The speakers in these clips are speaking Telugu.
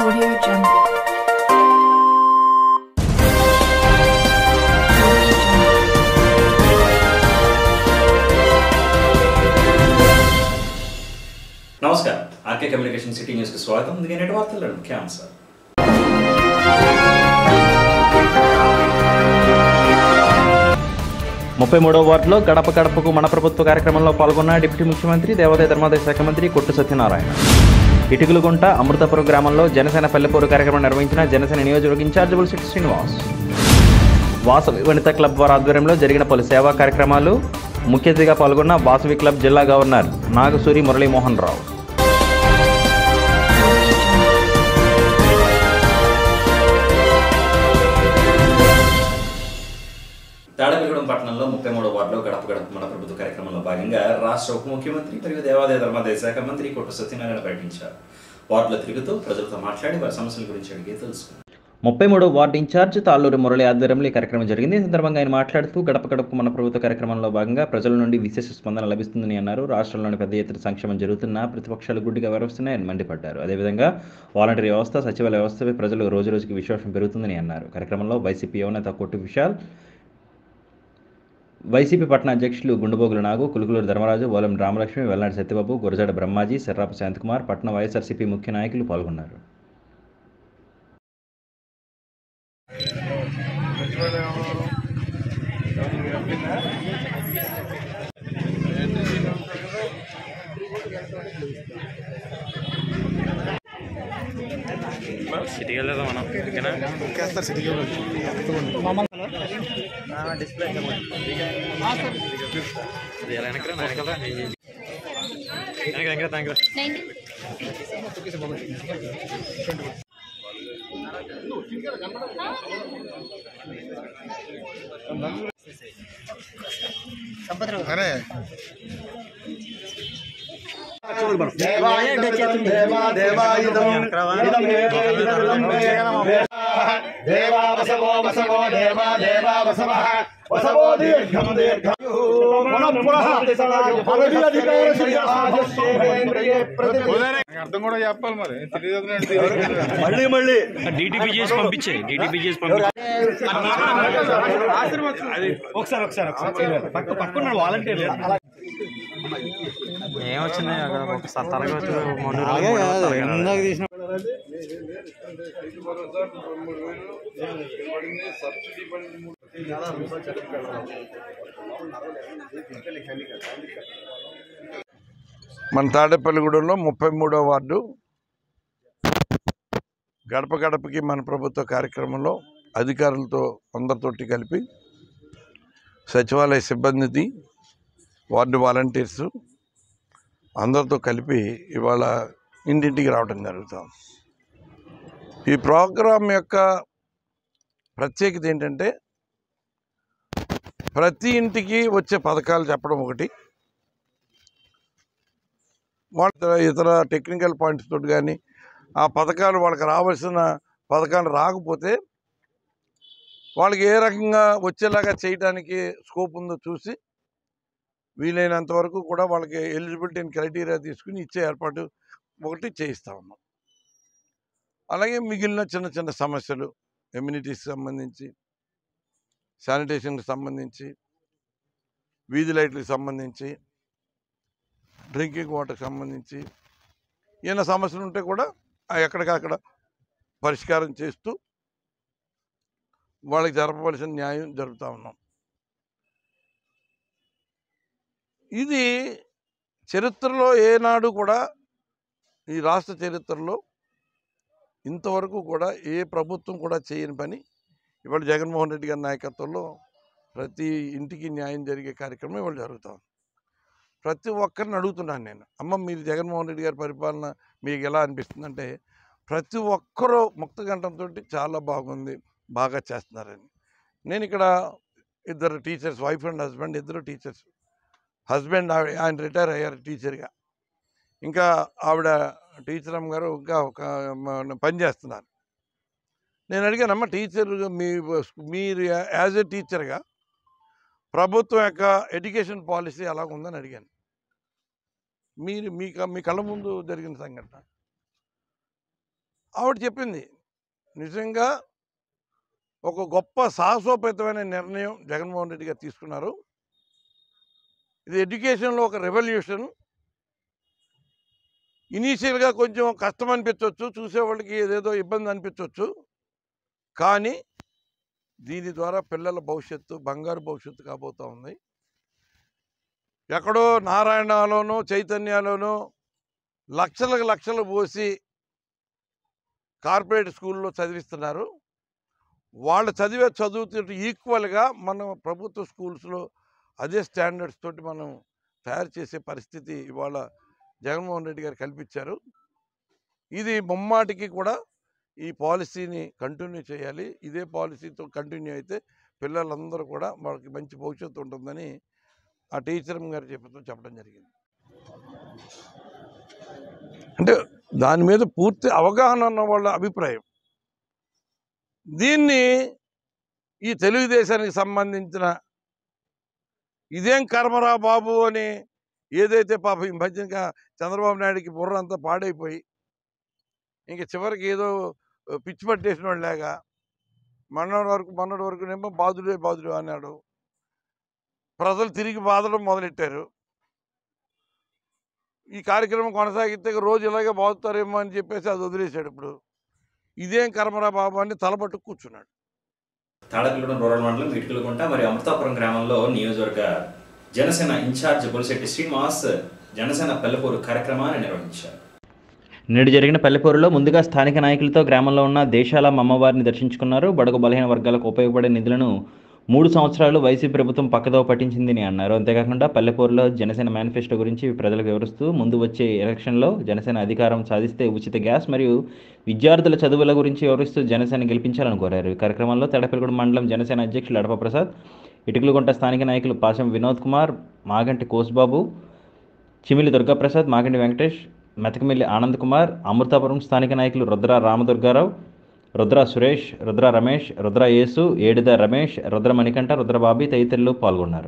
Audio Jungle. नमस्कार आरके कम्युनिकेशन सिटी न्यूज़ की स्वागत ముందుగా నేటి వార్తలను ముఖ్యాంశాలు 33వ వార్డులో గడప గడపకు మన ప్రభుత్వ కార్యక్రమంలో పాల్గొన్న డిప్యూటీ ముఖ్యమంత్రి దేవాదాయ ధర్మాదాయ శాఖ మంత్రి కొట్టు సత్యనారాయణ. ఇటుకలుగుంట అమృతపురం గ్రామంలో జనసేన పల్లెపూరు కార్యక్రమం నిర్వహించిన జనసేన నియోజకవర్గ ఇన్ఛార్జ్ బుల్సిటి శ్రీనివాస్. వాసవి వనిత క్లబ్ వారి ఆధ్వర్యంలో జరిగిన పలు సేవా కార్యక్రమాలు. ముఖ్య అతిథిగా పాల్గొన్న వాసవి క్లబ్ జిల్లా గవర్నర్ నాగసూరి మురళీమోహన్ రావు. తాడేపల్లిగూడెం పట్టణంలో 33వ వార్డులో గడప గడప మన ప్రభుత్వ కార్యక్రమంలో భాగంగా రాష్ట్ర ఉప ముఖ్యమంత్రి మరియు దేవాదాయ ధర్మాదాయ శాఖ మంత్రి కొట్టు సత్యనారాయణ పర్యటించారు. వార్డులో తిరుగుతూ ప్రజలతో మాట్లాడి వారి సమస్యల గురించి అడిగి తెలుసుకున్నారు. 33వ వార్డు ఇన్ఛార్జ్ తాళ్ళూరి మురళి ఆధ్వర్యంలో ఈ కార్యక్రమం జరిగింది. ఈ సందర్భంగా ఆయన మాట్లాడుతూ గడప గడపకు మన ప్రభుత్వ కార్యక్రమంలో భాగంగా ప్రజల నుండి విశేష స్పందన లభిస్తుందని అన్నారు. రాష్ట్రంలోని పెద్ద ఎత్తున సంక్షేమం జరుగుతున్నా ప్రతిపక్షాలు గుడ్డిగా వ్యవహరిస్తున్నాయని మండిపడ్డారు. అదేవిధంగా వాలంటీర్ వ్యవస్థ, సచివాలయ వ్యవస్థపై ప్రజలు రోజురోజుకి విశ్వాసం పెరుగుతుందని అన్నారు. కార్యక్రమంలో వైసీపీ యువనేత కొట్టు విశాల్, వైసీపీ పట్టణ అధ్యక్షులు గుండుబోగుల నాగు, కులుకులూరు ధర్మరాజు, ఓలం రామలక్ష్మి, వెల్నాటి సత్యబాబు, గురజాడ బ్రహ్మాజీ, శర్రాపు శాంతకుమార్, పట్టణ వైఎస్ఆర్సీపీ ముఖ్య నాయకులు పాల్గొన్నారు. సిటీకి వెళ్దాం మనం డిస్ప్లే అర్థం కూడా చెప్పాలి మరి మళ్ళీ డిటిపి చేసి పంపించే ఒకసారి పక్కన వాలంటీర్ ఏమొచ్చింది ఒకసారి తలగొచ్చు తీసిన మన తాడేపల్లిగూడెంలో 33వ వార్డు గడప గడపకి మన ప్రభుత్వ కార్యక్రమంలో అధికారులతో అందరితోటి కలిపి సచివాలయ సిబ్బంది, వార్డు వాలంటీర్సు అందరితో కలిపి ఇవాళ ఇంటింటికి రావడం జరుగుతాం. ఈ ప్రోగ్రాం యొక్క ప్రత్యేకత ఏంటంటే ప్రతి ఇంటికి వచ్చే పథకాలు చెప్పడం ఒకటి, వాళ్ళ ఇతర టెక్నికల్ పాయింట్స్ తోటి కానీ ఆ పథకాలు వాళ్ళకి రావాల్సిన పథకాలు రాకపోతే వాళ్ళకి ఏ రకంగా వచ్చేలాగా చేయడానికి స్కోప్ ఉందో చూసి వీలైనంత వరకు కూడా వాళ్ళకి ఎలిజిబిలిటీ క్రైటీరియా తీసుకుని ఇచ్చే ఏర్పాటు ఒకటి చేయిస్తూ ఉన్నాం. అలాగే మిగిలిన చిన్న చిన్న సమస్యలు ఎమ్యూనిటీస్కి సంబంధించి, శానిటేషన్కి సంబంధించి, వీధి లైట్లకు సంబంధించి, డ్రింకింగ్ వాటర్కి సంబంధించి ఏమైనా సమస్యలు ఉంటే కూడా ఎక్కడికక్కడ పరిష్కారం చేస్తూ వాళ్ళకి జరపవలసిన న్యాయం జరుపుతూ ఉన్నాం. ఇది చరిత్రలో ఏనాడు కూడా, ఈ రాష్ట్ర చరిత్రలో ఇంతవరకు కూడా ఏ ప్రభుత్వం కూడా చేయని పని ఇవాళ జగన్మోహన్ రెడ్డి గారి నాయకత్వంలో ప్రతి ఇంటికి న్యాయం జరిగే కార్యక్రమం ఇవాళ జరుగుతాం. ప్రతి ఒక్కరిని అడుగుతున్నాను నేను, అమ్మ మీరు జగన్మోహన్ రెడ్డి గారి పరిపాలన మీకు ఎలా అనిపిస్తుంది అంటే ప్రతి ఒక్కరూ ముక్తకంఠంతో చాలా బాగుంది, బాగా చేస్తున్నారని. నేను ఇక్కడ ఇద్దరు టీచర్స్, వైఫ్ అండ్ హస్బెండ్ ఇద్దరు టీచర్స్. హస్బెండ్ ఆయన రిటైర్ అయ్యారు టీచర్గా, ఇంకా ఆవిడ టీచర్ అమ్మగారు ఇంకా ఒక పని చేస్తున్నారు. నేను అడిగానమ్మ టీచర్ మీరు యాజ్ ఏ టీచర్గా ప్రభుత్వం యొక్క ఎడ్యుకేషన్ పాలసీ ఎలా ఉందని అడిగాను. మీరు మీ కళ్ళ ముందు జరిగిన సంఘటన ఆవిడ చెప్పింది నిజంగా ఒక గొప్ప సాహసోపేతమైన నిర్ణయం జగన్మోహన్ రెడ్డి గారు తీసుకున్నారు. ఇది ఎడ్యుకేషన్లో ఒక రెవల్యూషన్. ఇనీషియల్గా కొంచెం కష్టం అనిపించవచ్చు, చూసేవాళ్ళకి ఏదేదో ఇబ్బంది అనిపించవచ్చు, కానీ దీని ద్వారా పిల్లల భవిష్యత్తు బంగారు భవిష్యత్తు కాబోతూ ఉంది. ఎక్కడో నారాయణలోనో చైతన్యలోనో లక్షలకు లక్షలు పోసి కార్పొరేట్ స్కూల్లో చదివిస్తున్నారు. వాళ్ళు చదివే చదువుతో ఈక్వల్గా మన ప్రభుత్వ స్కూల్స్లో అదే స్టాండర్డ్స్ తోటి మనం తయారు చేసే పరిస్థితి ఇవాళ జగన్మోహన్ రెడ్డి గారు కల్పించారు. ఇది ముమ్మాటికి కూడా ఈ పాలసీని కంటిన్యూ చేయాలి. ఇదే పాలసీతో కంటిన్యూ అయితే పిల్లలందరూ కూడా వాళ్ళకి మంచి భవిష్యత్తు ఉంటుందని ఆ టీచర్ గారు చెప్పడం జరిగింది. అంటే దాని మీద పూర్తి అవగాహన ఉన్న వాళ్ళ అభిప్రాయం. దీన్ని ఈ తెలుగుదేశానికి సంబంధించిన ఇదేం కర్మరా బాబు అని ఏదైతే పాప ఈ మధ్యగా చంద్రబాబు నాయుడికి బుర్ర అంతా పాడైపోయి ఇంక చివరికి ఏదో పిచ్చి పట్టేసిన వాళ్ళలాగా మొన్నటి వరకు ఏమో బాధుడే అన్నాడు. ప్రజలు తిరిగి బాధడం మొదలెట్టారు. ఈ కార్యక్రమం కొనసాగితే రోజు ఇలాగే బాగుతారేమో అని చెప్పేసి అది వదిలేశాడు. ఇప్పుడు ఇదేం కర్మరా బాబు అని తలపట్టు కూర్చున్నాడు. తాడపిల్లగూడెం రూరల్ మండలం ఇటుకలగుంట మరియు అమృతాపురం గ్రామంలో నియోజకవర్గ జనసేన ఇన్ఛార్జ్ బొలిశెట్టి శ్రీనివాస్ జనసేన పల్లెపూరు కార్యక్రమాన్ని నిర్వహించారు. నేడు జరిగిన పల్లెపూరులో ముందుగా స్థానిక నాయకులతో గ్రామంలో ఉన్న దేశాల అమ్మవారిని దర్శించుకున్నారు. బడుగు బలహీన వర్గాలకు ఉపయోగపడే నిధులను 3 సంవత్సరాలు వైసీపీ ప్రభుత్వం పక్కదోవ పట్టించిందని అన్నారు. అంతేకాకుండా పల్లెపూరులో జనసేన మేనిఫెస్టో గురించి ప్రజలకు వివరిస్తూ ముందు వచ్చే ఎలక్షన్లో జనసేన అధికారం సాధిస్తే ఉచిత గ్యాస్ మరియు విద్యార్థుల చదువుల గురించి వివరిస్తూ జనసేన గెలిపించాలని కోరారు. ఈ కార్యక్రమంలో తాడేపల్లిగూడెం మండలం జనసేన అధ్యక్షులు అడప ప్రసాద్, ఇటుకలగుంట స్థానిక నాయకులు పాశం వినోద్ కుమార్, మాగంటి కోస్బాబు, చిమిలి దుర్గాప్రసాద్, మాగంటి వెంకటేష్, మెతకమిల్లి ఆనంద్ కుమార్, అమృతాపురం స్థానిక నాయకులు రుద్ర రామదుర్గారావు, రుద్ర సురేష్, రుద్ర రమేష్, రుద్ర యేసు, ఏడిద రమేష్, రుద్ర మణికంఠ, రుద్ర బాబీ తదితరులు పాల్గొన్నారు.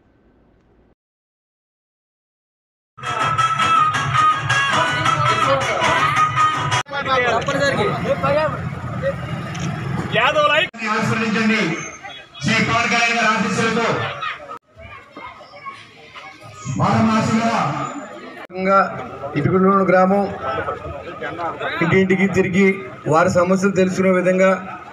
ఇటుకలూరు గ్రామం ఇంటింటికి తిరిగి వారి సమస్యలు తెలుసుకునే విధంగా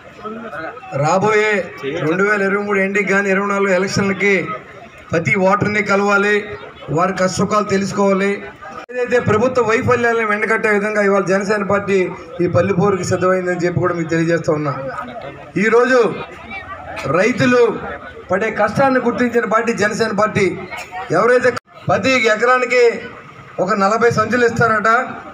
రాబోయే 2023 ఎండింగ్ కానీ 24 ఎలక్షన్లకి ప్రతి ఓటర్ని కలవాలి, వారి కష్టసుఖాలు తెలుసుకోవాలి. ఏదైతే ప్రభుత్వ వైఫల్యాలను వెంటకట్టే విధంగా ఇవాళ జనసేన పార్టీ ఈ పల్లెపూరుకి సిద్ధమైందని చెప్పి కూడా మీకు తెలియజేస్తూ ఉన్నా. ఈరోజు రైతులు పడే కష్టాన్ని గుర్తించిన పార్టీ జనసేన పార్టీ. ఎవరైతే ప్రతి ఎకరానికి ఒక 40 సంచులు ఇస్తారట,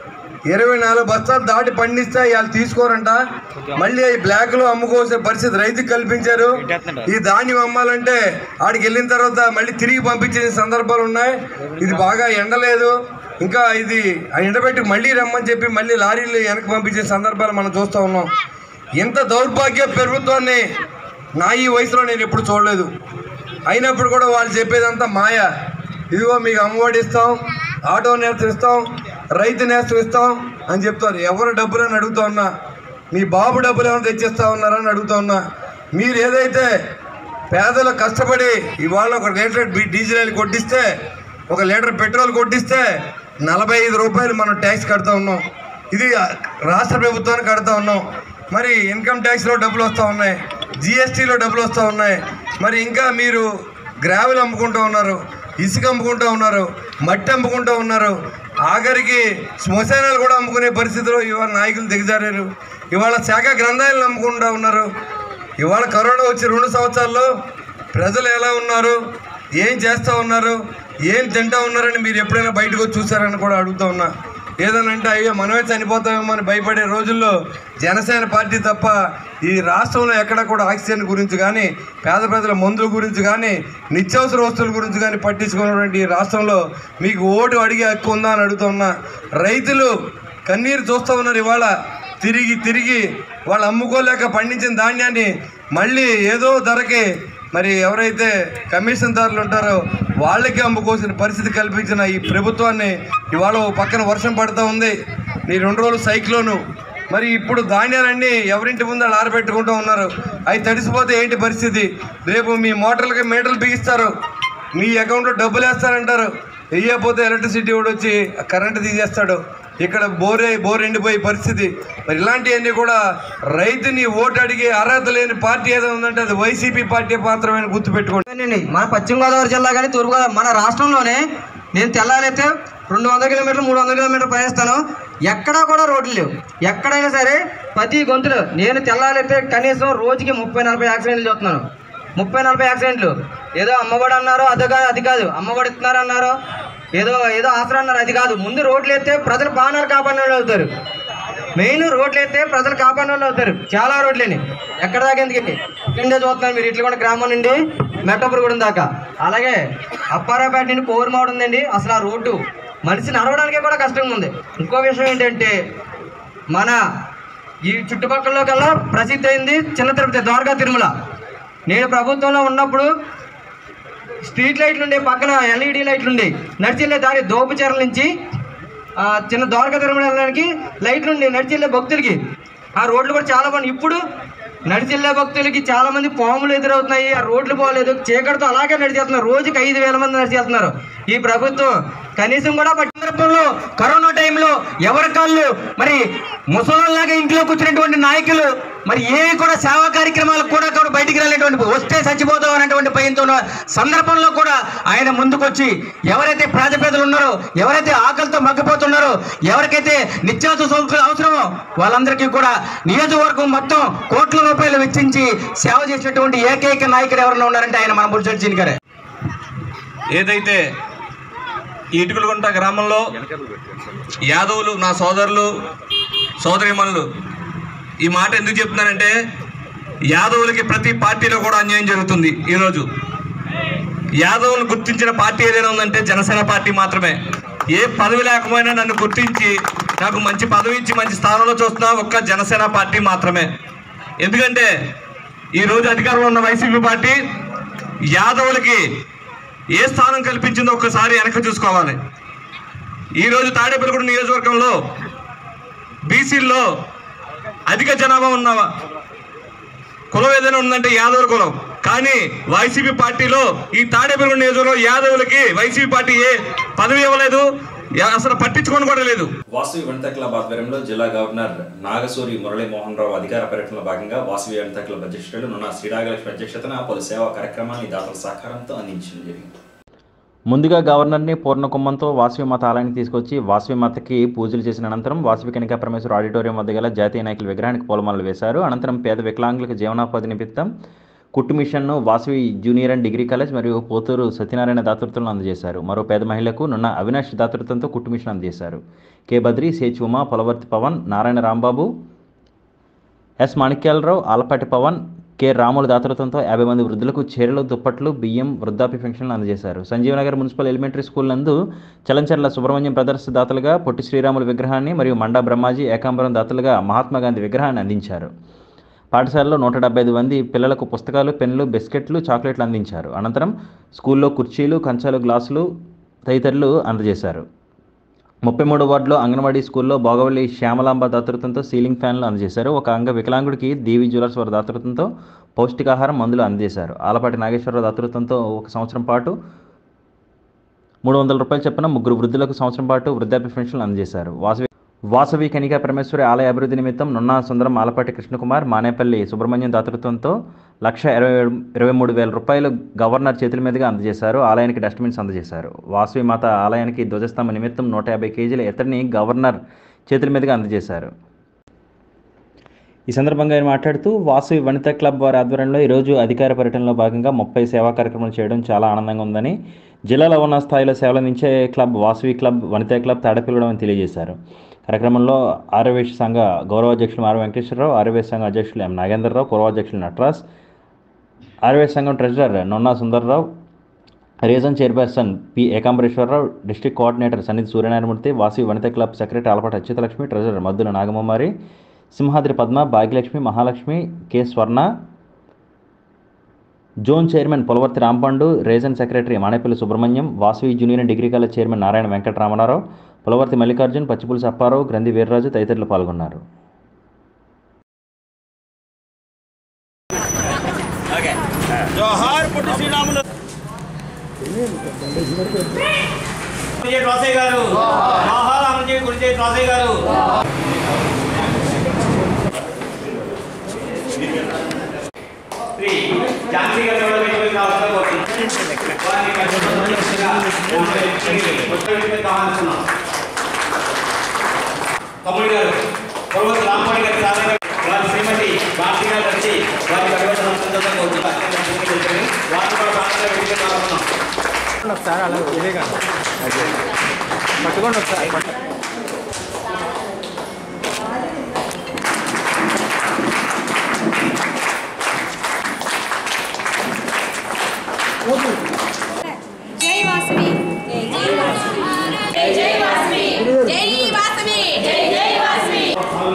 24 బస్తాలు దాటి పండిస్తే వాళ్ళు తీసుకోరంట. మళ్ళీ ఈ బ్లాక్లో అమ్ముకోసే పరిస్థితి రైతుకు కల్పించారు. ఈ ధాన్యం అమ్మాలంటే ఆడికి వెళ్ళిన తర్వాత మళ్ళీ తిరిగి పంపించే సందర్భాలు ఉన్నాయి. ఇది బాగా ఎండలేదు, ఇంకా ఇది ఎండబెట్టి మళ్ళీ రమ్మని చెప్పి మళ్ళీ లారీలు వెనక్కి పంపించే సందర్భాలు మనం చూస్తూ ఉన్నాం. ఇంత దౌర్భాగ్య ప్రభుత్వాన్ని నా ఈ వయసులో నేను ఎప్పుడు చూడలేదు. అయినప్పుడు కూడా వాళ్ళు చెప్పేదంతా మాయ. ఇదిగో మీకు అమ్మఒడి ఇస్తాం, ఆటో నేస్తం ఇస్తాం, రైతు నేస్తం ఇస్తాం అని చెప్తారు. ఎవరు డబ్బులు అని అడుగుతూ ఉన్నా, మీ బాబు డబ్బులు ఏమైనా తెచ్చిస్తా ఉన్నారని అడుగుతూ ఉన్నా. మీరు ఏదైతే పేదలు కష్టపడి ఇవాళ 1 లీటర్ డీజిల్ కొట్టిస్తే, 1 లీటర్ పెట్రోల్ కొట్టిస్తే 45 రూపాయలు మనం ట్యాక్స్ కడుతూ ఉన్నాం. ఇది రాష్ట్ర ప్రభుత్వానికి కడుతూ ఉన్నాం. మరి ఇన్కమ్ ట్యాక్స్లో డబ్బులు వస్తూ ఉన్నాయి, జిఎస్టీలో డబ్బులు వస్తూ ఉన్నాయి. మరి ఇంకా మీరు గ్రావెల్ అమ్ముకుంటూ ఉన్నారు, ఇసుక అమ్ముకుంటూ ఉన్నారు, మట్టి అమ్ముకుంటూ ఉన్నారు, ఆఖరికి శ్మశానాలు కూడా అమ్ముకునే పరిస్థితిలో ఇవాళ నాయకులు దిగజారారు. ఇవాళ శాఖ గ్రంథాలను అమ్ముకుంటూ ఉన్నారు. ఇవాళ కరోనా వచ్చి 2 సంవత్సరాల్లో ప్రజలు ఎలా ఉన్నారు, ఏం చేస్తూ ఉన్నారు, ఏం తింటూ ఉన్నారని మీరు ఎప్పుడైనా బయటకు వచ్చి చూసారని కూడా అడుగుతూ ఉన్నా. ఏదనంటే అయ్యో మనమే చనిపోతామేమో అని భయపడే రోజుల్లో జనసేన పార్టీ తప్ప ఈ రాష్ట్రంలో ఎక్కడ కూడా ఆక్సిజన్ గురించి కానీ, పేద ప్రజల మందుల గురించి కానీ, నిత్యావసర వస్తువుల గురించి కానీ పట్టించుకున్నటువంటి ఈ రాష్ట్రంలో మీకు ఓటు అడిగే హక్కు ఉందా అని అడుగుతున్నా. రైతులు కన్నీరు చూస్తూ ఉన్నారు. ఇవాళ తిరిగి వాళ్ళు అమ్ముకోలేక పండించిన ధాన్యాన్ని మళ్ళీ ఏదో ధరకి మరి ఎవరైతే కమిషన్దారులు ఉంటారో వాళ్ళకి అమ్ముకోసిన పరిస్థితి కల్పించిన ఈ ప్రభుత్వాన్ని ఇవాళ పక్కన వర్షం పడుతూ ఉంది. ఈ 2 రోజులు సైక్లోను మరి ఇప్పుడు ధాన్యాలన్నీ ఎవరింటి ముందు ఆరబెట్టుకుంటూ ఉన్నారు. అవి తడిసిపోతే ఏంటి పరిస్థితి? రేపు మీ మోటార్లకి మీటర్లు బిగిస్తారు, మీ అకౌంట్లో డబ్బులు వేస్తారంటారు. వెయ్యకపోతే ఎలక్ట్రిసిటీ కూడా వచ్చి కరెంటు తీసేస్తాడు. ఇక్కడ బోర్ ఎండిపోయే పరిస్థితి. మరి ఇలాంటివన్నీ కూడా రైతుని ఓటు అడిగే అర్హత లేని పార్టీ ఏదో ఉందంటే అది వైసీపీ పార్టీ మాత్రమే గుర్తుపెట్టుకోండి. మన పశ్చిమ గోదావరి జిల్లా కానీ తూర్పు గోదావరి మన రాష్ట్రంలోనే నేను తెల్లారైతే 200 కిలోమీటర్లు 300 కిలోమీటర్లు ప్రయాణిస్తాను. ఎక్కడా కూడా రోడ్లు లేవు. ఎక్కడైనా సరే ప్రతి గొంతులు నేను తెల్లారైతే కనీసం రోజుకి 30-40 యాక్సిడెంట్లు చూస్తున్నాను. 30-40 యాక్సిడెంట్లు. ఏదో అమ్మఒడి అన్నారు, అది కాదు. అమ్మఒడి ఇస్తున్నారు అన్నారు, ఏదో ఆసరా అన్నారు, అది కాదు. ముందు రోడ్లు ఎత్తే ప్రజలు ప్రాణాలు కాపాడిన వాళ్ళు అవుతారు. మెయిన్ రోడ్లు ఎత్తే ప్రజలు కాపాడిన వాళ్ళు అవుతారు. చాలా రోడ్లేని ఎక్కడ దాకా ఎందుకండి ఇక్కడే చూస్తున్నారు మీరు. ఇట్లా కూడా గ్రామం నుండి మెట్టపురగూడెం దాకా, అలాగే అప్పారాపేట నుండి కోరుమావడం ఉందండి. అసలు ఆ రోడ్డు మనిషి నడవడానికే కూడా కష్టంగా ఉంది. ఇంకో విషయం ఏంటంటే మన ఈ చుట్టుపక్కల కల్లా ప్రసిద్ధి అయింది చిన్న తిరుపతి ద్వారకా తిరుమల. నేను ప్రభుత్వంలో ఉన్నప్పుడు స్ట్రీట్ లైట్లు ఉండే, పక్కన ఎల్ఈడి లైట్లు ఉండే, నడిచెళ్ళే దారి దోపుచెర్ల నుంచి చిన్న ద్వారకా తిరుమల వెళ్ళడానికి లైట్లు ఉండే నడిచెళ్ళే భక్తులకి. ఆ రోడ్లు కూడా చాలా బాగుంది. ఇప్పుడు నడిచెళ్ళే భక్తులకి చాలామంది పాములు ఎదురవుతున్నాయి. ఆ రోడ్లు పోలేదు, చీకటితో అలాగే నడిచేస్తున్నారు. రోజుకి 5,000 మంది నడిచేస్తున్నారు. ఈ ప్రభుత్వం కనీసం కూడా సందర్భంలో కరోనా టైంలో ఎవరి కాళ్ళు మరి ముసలాగా ఇంట్లో కూర్చున్నటువంటి నాయకులు మరి ఏవి కూడా సేవా కార్యక్రమాలకు కూడా బయటికి రాలేటువంటి, వస్తే చచ్చిపోతాం అనేటువంటి భయంతో సందర్భంలో కూడా ఆయన ముందుకొచ్చి ఎవరైతే పేద పేదలు ఉన్నారో, ఎవరైతే ఆకలితో మగ్గిపోతున్నారో, ఎవరికైతే నిత్యావసర సరుకులు అవసరమో వాళ్ళందరికీ కూడా నియోజకవర్గం మొత్తం కోట్ల రూపాయలు వెచ్చించి సేవ చేసినటువంటి ఏకైక నాయకుడు ఎవరైనా ఉన్నారంటే ఆయన మన బుర్జడ్జీని గారే. ఏదైతే ఇటుకలగుంట గ్రామంలో యాదవులు నా సోదరులు సోదరిమణులు, ఈ మాట ఎందుకు చెప్తున్నానంటే యాదవులకి ప్రతి పార్టీలో కూడా అన్యాయం జరుగుతుంది. ఈరోజు యాదవులు గుర్తించిన పార్టీ ఏదైనా ఉందంటే జనసేన పార్టీ మాత్రమే. ఏ పదవి లేకపోయినా నన్ను గుర్తించి నాకు మంచి పదవి ఇచ్చి మంచి స్థానంలో చూస్తున్నా ఒక్క జనసేన పార్టీ మాత్రమే. ఎందుకంటే ఈరోజు అధికారంలో ఉన్న వైసీపీ పార్టీ యాదవులకి ఏ స్థానం కల్పించిందో ఒక్కసారి వెనక్కి చూసుకోవాలి. ఈరోజు తాడేపల్లిగూడెం నియోజకవర్గంలో బీసీల్లో అధిక జనాభా ఉన్న కులం ఏదైనా ఉందంటే యాదవుల కులం. కానీ వైసీపీ పార్టీలో ఈ తాడేపల్లిగూడెం నియోజకవర్గంలో యాదవులకి వైసీపీ పార్టీ ఏ పదవి ఇవ్వలేదు, అసలు పట్టించుకొని కూడా లేదు. వాసవి వనితా క్లబ్ ఆధ్వర్యంలో జిల్లా గవర్నర్ నాగసూరి మురళీమోహన్ రావు అధికార పర్యటనలో భాగంగా వాసవి వనితా క్లబ్ అధ్యక్షుడు నున్న శ్రీరాగలక్ష్మి అధ్యక్షతన పలు సేవా కార్యక్రమాన్ని దాతల సహకారంతో అందించడం జరిగింది. ముందుగా గవర్నర్ని పూర్ణ కుంభంతో వాసవి మాత ఆలయానికి తీసుకొచ్చి వాసవి మాతకి పూజలు చేసిన అనంతరం వాసవి కనికా పరమేశ్వర ఆడిటోరియం వద్ద గల జాతీయ నాయకుల విగ్రహానికి పూలమాలలు వేశారు. అనంతరం పేద వికలాంగులకు జీవనోపాధి నిమిత్తం కుట్టు మిషన్ను Vasavi junior and degree college మరియు పోతూరు సత్యనారాయణ దాతృత్వంలో అందజేశారు. మరో పేద మహిళకు నున్న అవినాష్ దాతృత్వంతో కుట్టు మిషన్ అందజేశారు. కె బద్రి, సేచ్ ఉమా, పొలవర్తి పవన్, నారాయణ రాంబాబు, ఎస్ మాణిక్యాలరావు, ఆలపాటి పవన్, కె రాముల దాతృత్వంతో 50 మంది వృద్ధులకు చీరలు, దుప్పట్లు, బియ్యం, వృద్ధాప్య పెన్షన్లు అందజేశారు. సంజీవనగర్ మున్సిపల్ ఎలిమెంటరీ స్కూల్ నందు చలంచర్ల సుబ్రహ్మణ్యం బ్రదర్స్ దాతలుగా పొట్టి శ్రీరాముల విగ్రహాన్ని మరియు మండా బ్రహ్మాజీ, ఏకాంబరం దాతలుగా మహాత్మాగాంధీ విగ్రహాన్ని అందించారు. పాఠశాలలో 175 మంది పిల్లలకు పుస్తకాలు, పెన్నులు, బిస్కెట్లు, చాక్లెట్లు అందించారు. అనంతరం స్కూల్లో కుర్చీలు, కంచాలు, గ్లాసులు తదితరులు అందజేశారు. 33 వార్డులో అంగన్వాడీ స్కూల్లో భోగవల్లి శ్యామలాంబ దాతృత్వంతో సీలింగ్ ఫ్యాన్లు అందజేశారు. ఒక అంగ వికలాంగుడికి దేవి జ్యువెలర్స్ వారి దాతృత్వంతో పౌష్టికాహారం, మందులు అందజేశారు. ఆలపాటి నాగేశ్వరరావు దాతృత్వంతో 1 సంవత్సరం పాటు 300 రూపాయలు చొప్పున 3 వృద్ధులకు సంవత్సరం పాటు వృద్ధాప్య పెన్షన్లు అందజేశారు. వాసవి కనికా పరమేశ్వరి ఆలయ అభివృద్ధి నిమిత్తం నున్నా సుందరం, ఆలపాటి కృష్ణకుమార్, మానేపల్లి సుబ్రహ్మణ్యం దాతృత్వంతో 1,23,000 రూపాయలు గవర్నర్ చేతుల మీదుగా అందజేశారు. ఆలయానికి డస్ట్బిన్స్ అందజేశారు. వాసవి మాత ఆలయానికి ధ్వజస్తంభ నిమిత్తం 150 కేజీల ఎత్తడిని గవర్నర్ చేతుల మీదుగా అందజేశారు. ఈ సందర్భంగా ఆయన మాట్లాడుతూ వాసవి వనితా క్లబ్ వారి ఆధ్వర్యంలో ఈరోజు అధికార పర్యటనలో భాగంగా 30 సేవా కార్యక్రమాలు చేయడం చాలా ఆనందంగా ఉందని, జిల్లాలో ఉన్న స్థాయిలో సేవలు అందించే club Vasavi club Vanitha club Tadepalligudem అని తెలియజేశారు. కార్యక్రమంలో ఆర్యవేశ సంఘ గౌరవాధ్యక్షులు ఆర్ వెంకటేశ్వరరావు, ఆర్యవేశ సంఘ అధ్యక్షులు ఎం నాగేంద్రరావు, పూర్వాధ్యక్షులు నటరాజ్, ఆర్యవేశ సంఘం treasurer Nunna Sundarrao, region chairperson P Ekambareswararao, district coordinator Sannidhi Suryanarayanamurthy, Vasavi Vanitha club secretary Alapati Achyutalakshmi, treasurer Maddula Nagamamari, Simhadri Padma, Bhagyalakshmi, Mahalakshmi, K Swarna, zone chairman Polavarthi Rampandu, region secretary Manepalli Subrahmanyam, Vasavi junior degree college chairman Narayana Venkataramanarao, Polavarthi Mallikarjun, Pachipulusu Apparao, Grandhi Veerraju తదితరులు పాల్గొన్నారు. జోహార్ పొట్టి శ్రీరాములు రోసయ్య గారు, జోహార్ అమరజీవి గురుజీ రోసయ్య గారు. ఝాన్సీ గారు తమ్ముడు గారు పొరవతి రాంపడి గారి సాధన వారి శ్రీమతి భారతి గారు వచ్చి వారి పరివర్తన సందర్భంగా వచ్చి వారిని కూడా ప్రాంతంలో వెళ్ళిపోతున్నాం. ఒకసారి అలా పట్టుకోండి ఒకసారి. జై వాసవి, జై వాసవి, జై వాసవి, జై వాసవి, జై జై వాసవి.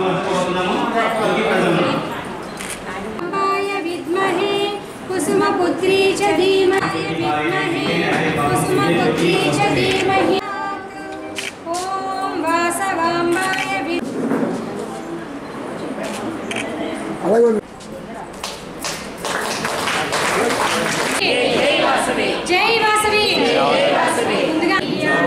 అంబాయ విద్మహే కుసుమపుత్రీ చ ధీమహి, విద్మహే కుసుమపుత్రీ చ ధీమహి. ఓం వాసవాంబాయ జై వాసవి, జై వాసవి. ముందుగా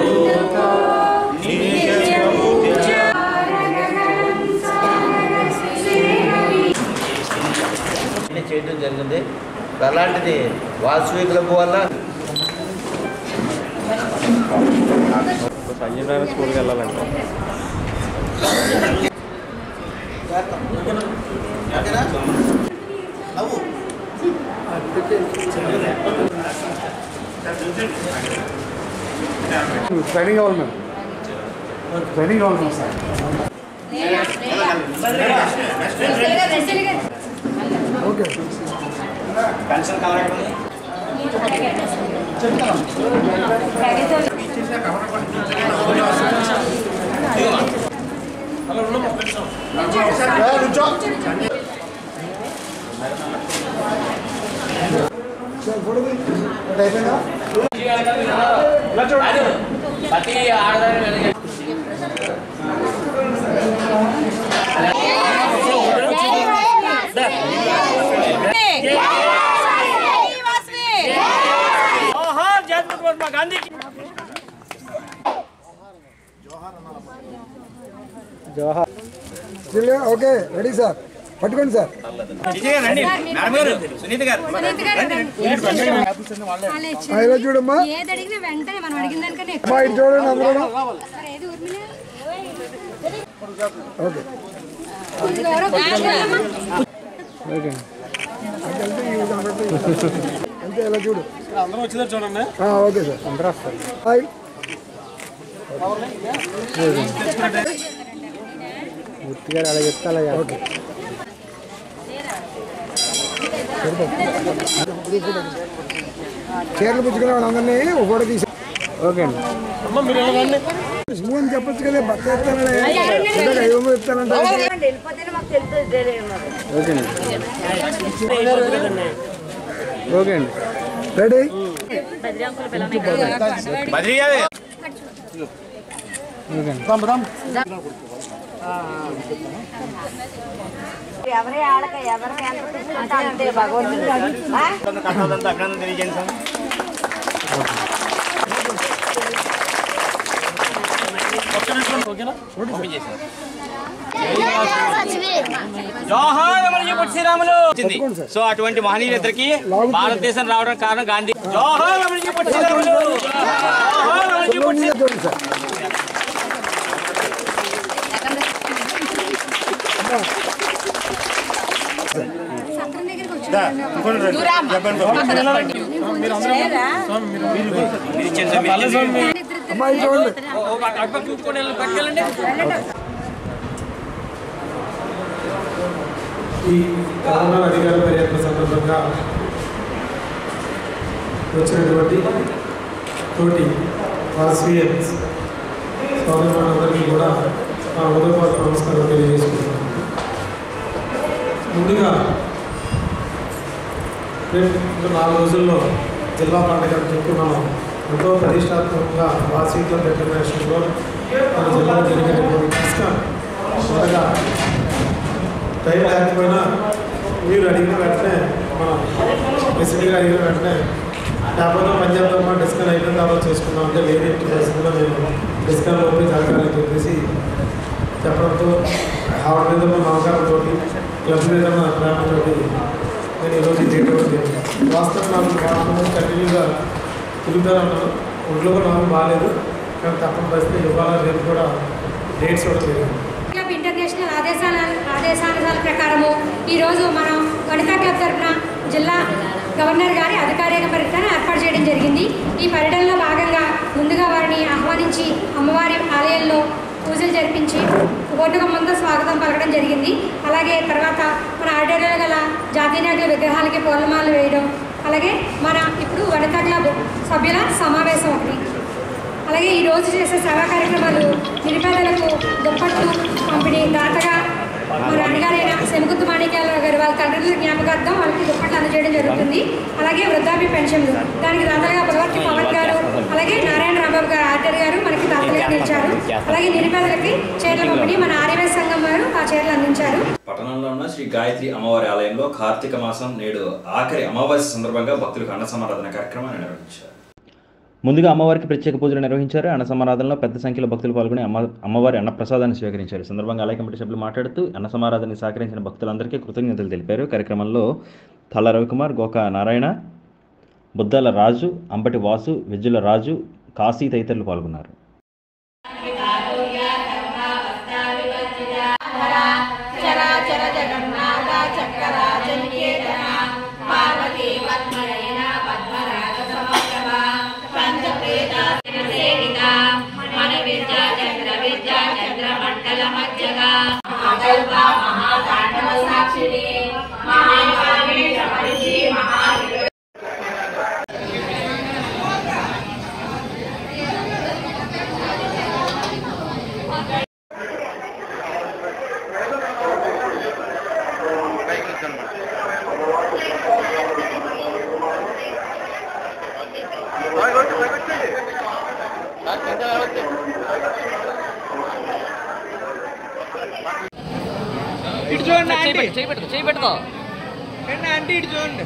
చేయడం జరిగింది. అలాంటిది వాసవి క్లబ్ వల్ల సంజయ్ స్కూల్కి వెళ్ళాలంటే ట్రైనింగ్ కావాలి మేడం, ట్రైనింగ్ కావాలి madam sir. Okay pension cover ప్రతి ఆడదాన్ని జోహార్. ఓకే రెడీ సార్, పట్టుకోండి సార్. ఇలా చూడమ్మా, ఇటు చూడండి అందరూ. ఓకే ఓకే అంతే, ఇలా చూడు. అందరూ వచ్చిందా చూడండి. ఓకే సార్, అందరూ వస్తారు. హాయ్ పూర్తిగా అలా చెప్తా అలాగే. ఓకే చీరలు పుచ్చుకునే వాళ్ళందరినీ ఫోటో తీసి. ఓకే అండి. నువ్వు అని చెప్పచ్చు కదా, భర్త చెప్తానంటే చెప్తానంటే. ఓకే అండి, ఓకే అండి, రెడీ. ఎవరి ఆడక ఎవరికి ఎంత తీసుకుంటానంటే భగవంతుడు అభినందన తెలియజేయండి సార్. జోహార్ అమరజీవి పొట్టి శ్రీరాములు. సో అటువంటి మహనీయులిద్దరికి భారతదేశం రావడం కారణం గాంధీ. జోహార్ అమరజీవి పొట్టి శ్రీరాములు. జోహార్ అమరజీవి పొట్టి శ్రీరాములు. ఈ కరోనా అధికార పర్యటన సందర్భంగా వచ్చినటువంటి తోటి వాసవియన్స్ సోదరులందరికీ కూడా మా ఉదయపాటు నమస్కారం తెలియజేసుకుంటున్నాను. ముందుగా రేపు 4 రోజుల్లో జిల్లా పండుగ చెప్పుకున్నాము. ఎంతో ప్రతిష్టాత్మకంగా వాసవిక్లబ్ ఇంటర్నేషనల్లో మన జిల్లాలో జరిగేటువంటి కష్టం మొదటగా టైం లేకపోయినా మీరు అడిగిన వెంటనే మనం బేసిక్గా అయిన వెంటనే లేకపోతే పంజాబ్తో డిస్కౌంట్ అయిపోయిన తర్వాత చేసుకున్నాం అంటే వేరే పరిస్థితుల్లో నేను డిస్కౌంట్ ఓపెన్ జరగాలని చెప్పేసి చెప్పడంతో ఆవిడ మీద ఉన్న నమ్మకాలతో క్లబ్ మీద ఉన్న ప్రేమతో నేను ఈరోజు డేట్ వాస్తవం నాకు కంటిన్యూగా తిరుగుతూనే ఉన్నాను. ఒంట్లో కూడా నాకు బాగాలేదు, కానీ తప్పని పరిస్థితి ఇవాళ రేపు కూడా డేట్స్ కూడా జరిగింది. క్లబ్ ఇంటర్నేషనల్ ఆదేశానుసార ప్రకారము ఈరోజు మనం వనితా క్లబ్ తరఫున జిల్లా గవర్నర్ గారి అధికారిక పర్యటన ఏర్పాటు చేయడం జరిగింది. ఈ పర్యటనలో భాగంగా ముందుగా వారిని ఆహ్వానించి అమ్మవారి ఆలయంలో పూజలు జరిపించి ఓటుగమ్మంతో స్వాగతం పలకడం జరిగింది. అలాగే తర్వాత మన ఆడిటోరియంలో గల జాతీయ నాయకుల విగ్రహాలకి పూలమాలలు వేయడం, అలాగే మన ఇప్పుడు వనితా క్లబ్ సభ్యుల సమావేశం ఒకటి, అలాగే ఈరోజు చేసే సేవా కార్యక్రమాలు నిరుపేదలకు దుప్పట్లు పంపిణీ, దాతగా మా నాన్నగారైన సెమగుత్తు మాణిక్యాలరావు గారు వాళ్ళ తండ్రుల జ్ఞాపకార్థం వాళ్ళకి దుప్పట్లు అందజేయడం జరుగుతుంది. అలాగే వృద్ధాప్య పెన్షన్లు, దానికి దాతలుగా పులవర్తి పవన్ గారు, అలాగే నారాయణ రాంబాబు గారు ఆర్డర్ గారు మనకి దాతలుగా నిలిచారు. అలాగే నిరుపేదలకి చీరల పంపిణీ మన ఆర్యవేశ సంఘం వారు ఆ చీరలు అందించారు. పట్టణంలో ఉన్న శ్రీ గాయత్రి అమ్మవారి ఆలయంలో కార్తీక మాసం నేడు ఆఖరి అమావాస్య సందర్భంగా భక్తులకు అన్న సమారాధన కార్యక్రమాన్ని నిర్వహించారు. ముందుగా అమ్మవారికి ప్రత్యేక పూజలు నిర్వహించారు. అన్న సమారాధనలో పెద్ద సంఖ్యలో భక్తులు పాల్గొని అమ్మవారి అన్నప్రసాదాన్ని స్వీకరించారు. ఈ సందర్భంగా ఆలయ కమిటీ సభ్యులు మాట్లాడుతూ అన్న సమారాధనకి సహకరించిన భక్తులందరికీ కృతజ్ఞతలు తెలిపారు. కార్యక్రమంలో తల్ల రవికుమార్, గోకా నారాయణ, బుద్దాల రాజు, అంబటి వాసు, విజ్జుల రాజు, కాశీ తదితరులు పాల్గొన్నారు. ఇటు చూడండి, చేపెట్టుకో ఆంటీ, ఇటు చూడండి.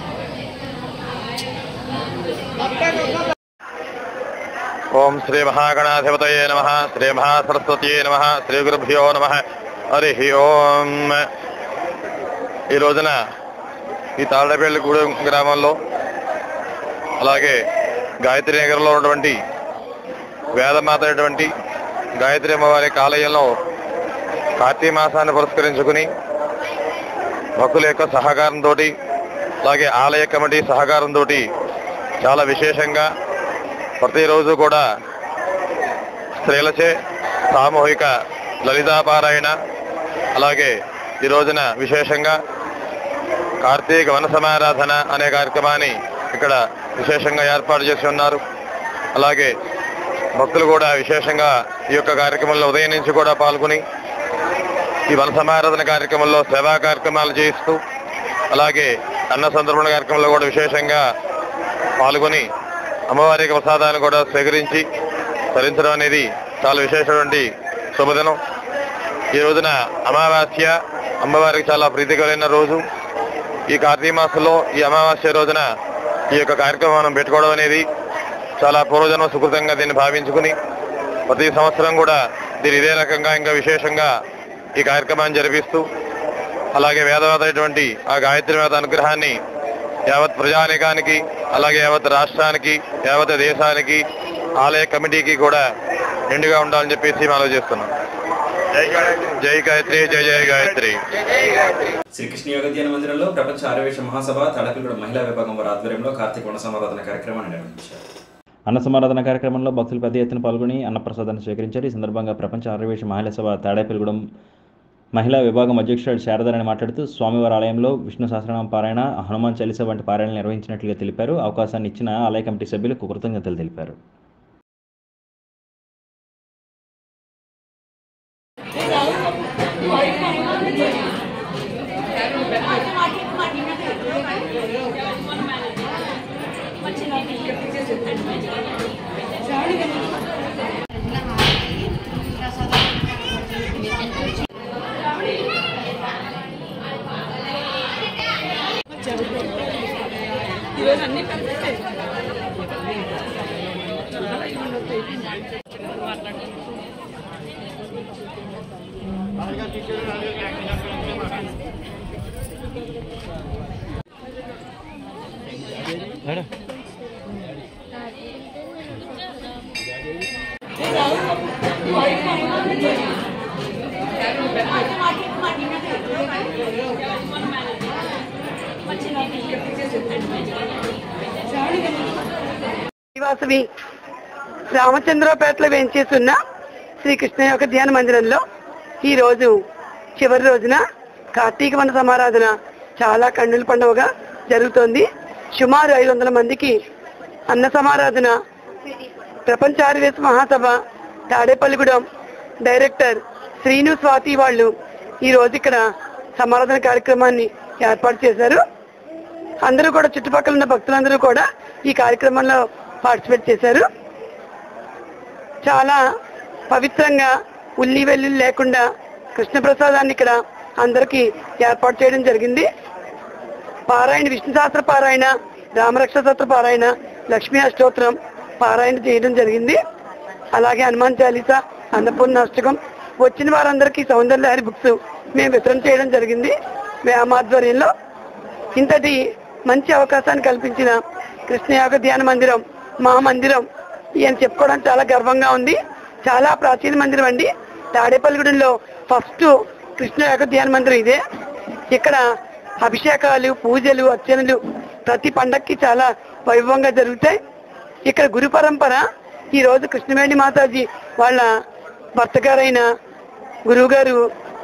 ఓం శ్రీ మహాగణాధిపతయే నమః, శ్రీ మహాసరస్వతయే నమః, శ్రీ గురుభ్యో నమః. హరి ఓం. ఈ రోజున ఈ తాళ్ళపల్లిగూడెం గ్రామంలో అలాగే గాయత్రి నగర్లో ఉన్నటువంటి వేదమాత అయినటువంటి గాయత్రి అమ్మవారి ఆలయంలో కార్తీక మాసాన్ని పురస్కరించుకుని భక్తుల యొక్క సహకారంతో అలాగే ఆలయ కమిటీ సహకారంతో చాలా విశేషంగా ప్రతిరోజు కూడా స్త్రీలచే సామూహిక లలితాపారాయణ, అలాగే ఈ రోజున విశేషంగా కార్తీక వన సమారాధన అనే కార్యక్రమాన్ని ఇక్కడ విశేషంగా ఏర్పాటు చేసి ఉన్నారు. అలాగే భక్తులు కూడా విశేషంగా ఈ యొక్క కార్యక్రమంలో ఉదయం నుంచి కూడా పాల్గొని ఈ వన సమారాధన కార్యక్రమంలో సేవా కార్యక్రమాలు చేయిస్తూ అలాగే అన్న సంతర్పణ కార్యక్రమంలో కూడా విశేషంగా పాల్గొని అమ్మవారి ప్రసాదాన్ని కూడా స్వీకరించి ధరించడం అనేది చాలా విశేషమైన శుభదినం. ఈ రోజున అమావాస్య అమ్మవారికి చాలా ప్రీతికరమైన రోజు. ఈ కార్తీక మాసంలో ఈ అమావాస్య రోజున ఈ యొక్క కార్యక్రమం మనం పెట్టుకోవడం అనేది చాలా పూర్వజన్మ సుకృతంగా దీన్ని భావించుకుని ప్రతి సంవత్సరం కూడా దీని ఇదే రకంగా ఇంకా విశేషంగా ఈ కార్యక్రమాన్ని జరిపిస్తూ అలాగే వేదవాదైనటువంటి ఆ గాయత్రి వేద అనుగ్రహాన్ని యావత్ ప్రజానికానికి అలాగే యావత్ రాష్ట్రానికి యావత్ దేశానికి ఆలయ కమిటీకి కూడా నిండుగా ఉండాలని చెప్పేసి మనం చేస్తున్నాం. జై గాయత్రి, జై జై గాయత్రి. శ్రీకృష్ణ యోగ ధ్యాన మందిరంలో ప్రపంచ ఆర్యవేశ మహాసభ తాడపిల్లుడు మహిళా విభాగం వారి ఆధ్వర్యంలో కార్తీక వన సమారాధన కార్యక్రమాన్ని నిర్వహించారు. అన్న సమారాధన కార్యక్రమంలో భక్తులు పెద్ద ఎత్తున పాల్గొని అన్నప్రసాదాన్ని స్వీకరించారు. ఈ సందర్భంగా ప్రపంచ ఆర్యవేశ మహిళా సభ తాడేపల్లిగూడెం మహిళా విభాగం అధ్యక్షుడు శారదారాణి మాట్లాడుతూ స్వామివారి ఆలయంలో విష్ణు సహస్రనామ పారాయణ, హనుమాన్ చాలీసా వంటి పారాయణలు నిర్వహించినట్లుగా తెలిపారు. అవకాశాన్ని ఇచ్చిన ఆలయ కమిటీ సభ్యులకు కృతజ్ఞతలు తెలిపారు. వాసవి రామచంద్రపేటలో వేంచేస్తున్న శ్రీకృష్ణ యొక్క ధ్యాన మందిరంలో ఈ రోజు చివరి రోజున కార్తీక వన సమారాధన చాలా కన్నుల పండుగగా జరుగుతోంది. సుమారు 500 మందికి అన్న సమారాధన ప్రపంచ ఆర్యవేశ మహాసభ తాడేపల్లిగూడెం డైరెక్టర్ శ్రీను స్వాతి వాళ్ళు ఈ రోజు ఇక్కడ సమారాధన కార్యక్రమాన్ని ఏర్పాటు చేశారు. అందరూ కూడా చుట్టుపక్కల ఉన్న భక్తులందరూ కూడా ఈ కార్యక్రమంలో పార్టిసిపేట్ చేశారు. చాలా పవిత్రంగా ఉల్లి వెల్లుల్లి లేకుండా కృష్ణప్రసాదాన్ని ఇక్కడ అందరికీ ఏర్పాటు చేయడం జరిగింది. పారాయణ విష్ణు సహస్ర పారాయణ, రామరక్ష సూత్ర పారాయణ, లక్ష్మీ అష్టోత్తరం పారాయణ చేయడం జరిగింది. అలాగే హనుమాన్ చాలీసా, అన్నపూర్ణ అష్టకం, వచ్చిన వారందరికీ సౌందర్యలహరి బుక్స్ మేము వితరణ చేయడం జరిగింది వ్యామాధ్వర్యంలో. ఇంతటి మంచి అవకాశాన్ని కల్పించిన కృష్ణయాగ ధ్యాన మందిరం మా మందిరం అని చెప్పుకోవడానికి చాలా గర్వంగా ఉంది. చాలా ప్రాచీన మందిరం అండి. తాడేపల్లిగూడెంలో ఫస్ట్ కృష్ణయాగ ధ్యాన మందిరం ఇదే. ఇక్కడ అభిషేకాలు, పూజలు, అర్చనలు ప్రతి పండక్కి చాలా వైభవంగా జరుగుతాయి. ఇక్కడ గురు పరంపర ఈ రోజు కృష్ణవేణి మాతాజీ వాళ్ళ భర్త గారైన గురువు గారు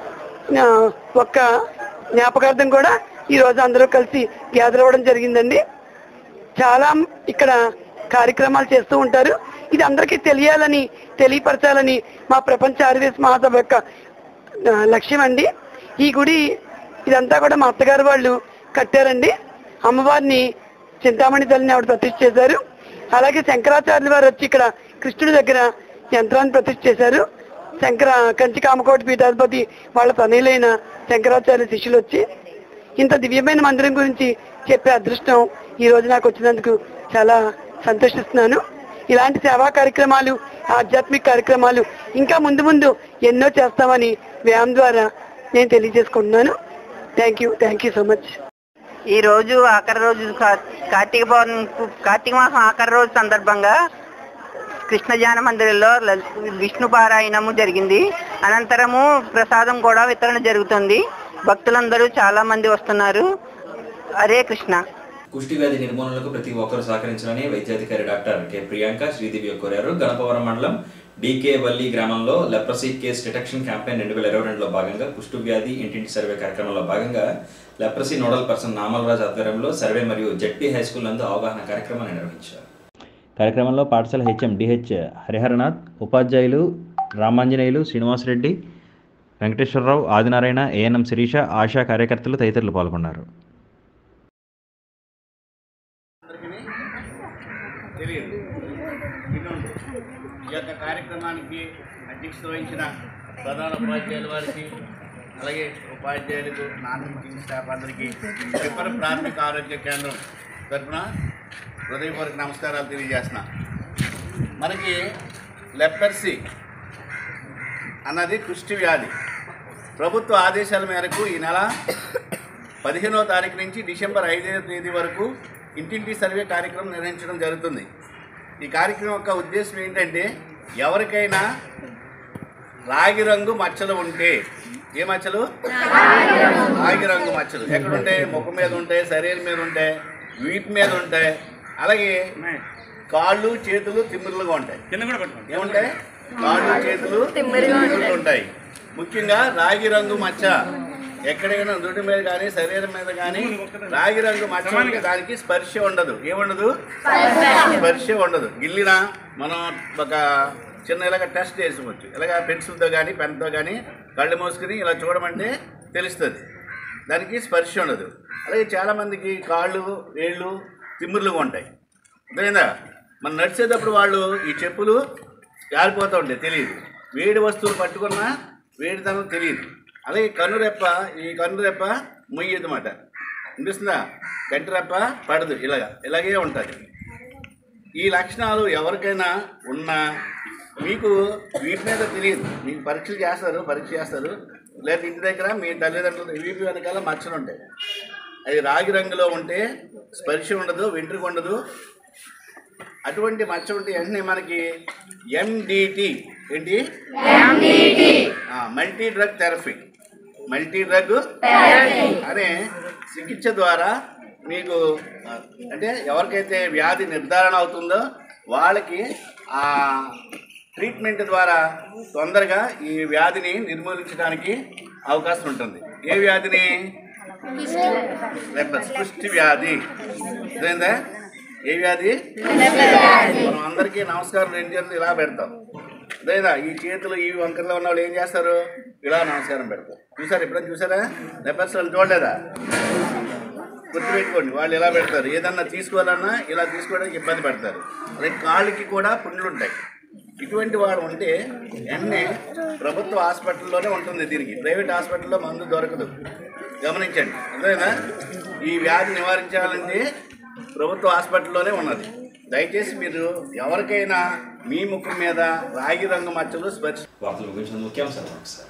ఒక్క జ్ఞాపకార్థం కూడా ఈ రోజు అందరూ కలిసి గ్యాదర్ అవ్వడం జరిగిందండి. చాలా ఇక్కడ కార్యక్రమాలు చేస్తూ ఉంటారు. ఇది అందరికీ తెలియాలని, తెలియపరచాలని మా ప్రపంచ ఆర్యవేశ మహాసభ యొక్క లక్ష్యం అండి. ఈ గుడి ఇదంతా కూడా మా అత్తగారు వాళ్ళు కట్టారండి. అమ్మవారిని చింతామణి తల్లిని ఆవిడ ప్రతిష్ఠ చేశారు. అలాగే శంకరాచార్యుల వారు వచ్చి ఇక్కడ కృష్ణుడి దగ్గర యంత్రాన్ని ప్రతిష్ఠ చేశారు. కంచి కామకోటి పీఠాధిపతి వాళ్ళ తనయులైన శంకరాచార్య శిష్యులు వచ్చి ఇంత దివ్యమైన మందిరం గురించి చెప్పే అదృష్టం ఈ రోజు నాకు వచ్చినందుకు చాలా సంతోషిస్తున్నాను. ఇలాంటి సేవా కార్యక్రమాలు, ఆధ్యాత్మిక కార్యక్రమాలు ఇంకా ముందు ముందు ఎన్నో చేస్తామని వ్యాయామం ద్వారా నేను తెలియజేసుకుంటున్నాను. Thank you so much. ఈ రోజు ఆఖరి రోజు కార్తీక మాసం ఆఖరి రోజు సందర్భంగా కృష్ణ ధ్యాన మందిరంలో విష్ణు పారాయణము జరిగింది. అనంతరము ప్రసాదం కూడా వితరణ జరుగుతుంది. భక్తులందరూ చాలా మంది వస్తున్నారు. హరే కృష్ణ. కుష్టి వ్యాధి నిర్మూలనకు ప్రతి ఒక్కరూ సహకరించాలని వైద్యాధికారి డాక్టర్ కె ప్రియాంక శ్రీదివ్య కోరారు. గణపవరం మండలం డీకే వల్లి గ్రామంలో లెప్రసీ కేస్ డిటెక్షన్ క్యాంపెయిన్ 2022లో భాగంగా కుష్టు వ్యాధి ఇంటింటి సర్వే కార్యక్రమంలో భాగంగా లెప్రసీ నోడల్ పర్సన్ నామల్రాజ్ ఆధ్వర్యంలో సర్వే మరియు జెడ్పీ హై స్కూల్ నందు అవగాహన కార్యక్రమాన్ని నిర్వహించారు. కార్యక్రమంలో పాఠశాల హెచ్ఎం డిహెచ్ హరిహరనాథ్, ఉపాధ్యాయులు రామాంజనేయులు, శ్రీనివాసరెడ్డి, వెంకటేశ్వరరావు, ఆదినారాయణ, ఏఎన్ఎం శిరీష, ఆశా కార్యకర్తలు తదితరులు పాల్గొన్నారు. ఈ యొక్క కార్యక్రమానికి అధ్యక్షత వహించిన ప్రధాన ఉపాధ్యాయుల వారికి, అలాగే ఉపాధ్యాయులకు, నాన్ టీచింగ్ స్టాఫ్ అందరికీ తిప్పర ప్రాథమిక ఆరోగ్య కేంద్రం తరఫున హృదయపూర్వక నమస్కారాలు తెలియజేస్తున్నా. మనకి లెపర్సీ అన్నది కుష్టి వ్యాధి. ప్రభుత్వ ఆదేశాల మేరకు ఈ నెల 15వ తారీఖు నుంచి డిసెంబర్ 5వ తేదీ వరకు ఇంటింటి సర్వే కార్యక్రమం నిర్వహించడం జరుగుతుంది. ఈ కార్యక్రమం యొక్క ఉద్దేశం ఏంటంటే, ఎవరికైనా రాగి రంగు మచ్చలు ఉంటే, ఏ మచ్చలు? రాగి రంగు మచ్చలు ఎక్కడుంటాయి? ముఖం మీద ఉంటాయి, శరీరం మీద ఉంటాయి, వీపు మీద ఉంటాయి, అలాగే కాళ్ళు చేతులు తిమ్మిరులుగా ఉంటాయి. ఏముంటాయి? కాళ్ళు చేతులు తిమ్మిరులుగా ఉంటాయి. ముఖ్యంగా రాగి రంగు మచ్చ ఎక్కడైనా నుదుటి మీద కానీ శరీరం మీద కానీ రాగి రంగు మచ్చ ఉంటే దానికి స్పర్శ ఉండదు. ఏముండదు? స్పర్శ ఉండదు. గిల్లినా మనం ఒక చిన్న ఇలాగ టెస్ట్ చేసుకోవచ్చు. ఇలాగ పెన్సిల్తో కానీ పెన్తో కానీ కళ్ళు మోసుకుని ఇలా చూడమంటే తెలుస్తుంది. దానికి స్పర్శ ఉండదు. అలాగే చాలామందికి కాళ్ళు వేళ్ళు తిమ్మిర్లుగా ఉంటాయి. అర్థమైందా? మనం నడిచేటప్పుడు వాళ్ళు ఈ చెప్పులు జారిపోతూ ఉంటాయి, తెలియదు. వేడి వస్తువులు పట్టుకున్నా వేడితనం తెలియదు. అలాగే కన్నురెప్ప, ఈ కన్నురెప్ప మొయ్యదన్నమాట. అనిపిస్తుందా? కంటిరెప్ప పడదు, ఇలాగే ఉంటుంది. ఈ లక్షణాలు ఎవరికైనా ఉన్నా మీకు వీటి మీద తెలియదు. మీకు పరీక్ష చేస్తారు లేదా ఇంటి దగ్గర మీ తల్లిదండ్రులు వీపీ వెనకాల మచ్చలు ఉంటాయి. అది రాగి రంగులో ఉంటే స్పర్శ ఉండదు, వెంట్రుక ఉండదు. అటువంటి మచ్చ ఉంటే వెంటనే మనకి MDT ఏంటి మల్టీ డ్రగ్ థెరపీ అనే చికిత్స ద్వారా మీకు అంటే ఎవరికైతే వ్యాధి నిర్ధారణ అవుతుందో వాళ్ళకి ఆ ట్రీట్మెంట్ ద్వారా తొందరగా ఈ వ్యాధిని నిర్మూలించడానికి అవకాశం ఉంటుంది. ఏ వ్యాధిని? కుష్టి వ్యాధి. అదేందా? ఏ వ్యాధి? మనం అందరికీ నమస్కారం 2 చేతులు ఇలా పెడతాం. అదేదా? ఈ చేతులు ఈ వంకరలో ఉన్న వాళ్ళు ఏం చేస్తారు? ఇలా నమస్కారం పెడతారు. చూసారు? ఎప్పుడైనా చూసారా? లెపర్స్ వాళ్ళు చూడలేదా? గుర్తుపెట్టుకోండి, వాళ్ళు ఇలా పెడతారు. ఏదన్నా తీసుకోవాలన్నా ఇలా తీసుకోవడానికి ఇబ్బంది పడతారు. అలాగే కాళ్ళకి కూడా పుండ్లు ఉంటాయి. ఇటువంటి వాడు ఉంటే వెంటనే ప్రభుత్వ హాస్పిటల్లోనే ఉంటుంది. దీనికి ప్రైవేట్ హాస్పిటల్లో మందు దొరకదు, గమనించండి. అదేనా? ఈ వ్యాధి నివారించాలంటే ప్రభుత్వ హాస్పిటల్లోనే ఉన్నది. దయచేసి మీరు ఎవరికైనా మీ ముఖం మీద రాగి రంగు మచ్చలు స్పర్శ. వార్తలు ముగించిన ముఖ్యాంశాలు ఒకసారి.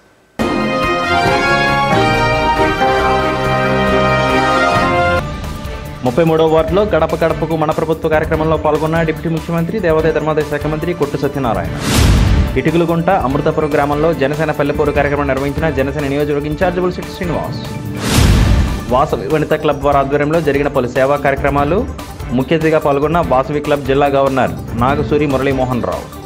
33వ వార్డులో గడప గడపకు మన ప్రభుత్వ కార్యక్రమంలో పాల్గొన్న డిప్యూటీ ముఖ్యమంత్రి దేవాదాయ ధర్మాదాయ శాఖ మంత్రి కొట్టు సత్యనారాయణ. ఇటుకలుగుంట అమృతపురం గ్రామంలో జనసేన పల్లెపూరు కార్యక్రమం నిర్వహించిన జనసేన నియోజకవర్గ ఇన్ఛార్జ్ బుల్సిటి శ్రీనివాస్. వాసవి వనిత క్లబ్ వారి ఆధ్వర్యంలో జరిగిన పలు సేవా కార్యక్రమాలు. ముఖ్య అతిథిగా పాల్గొన్న వాసవి క్లబ్ జిల్లా గవర్నర్ నాగసూరి మురళీమోహన్ రావు.